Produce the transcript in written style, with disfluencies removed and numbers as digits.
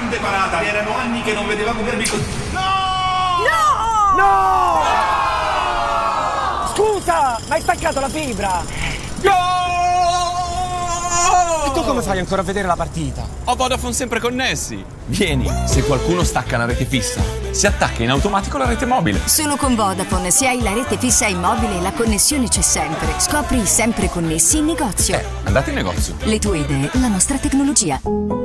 grande parata. Erano anni che non vedevamo derby così. No! Scusa, ma hai staccato la fibra! E tu come fai ancora a vedere la partita? Ho Vodafone sempre connessi. Vieni, se qualcuno stacca la rete fissa, si attacca in automatico la rete mobile. Solo con Vodafone, se hai la rete fissa e mobile, la connessione c'è sempre. Scopri i sempre connessi in negozio. Andate in negozio. Le tue idee, la nostra tecnologia.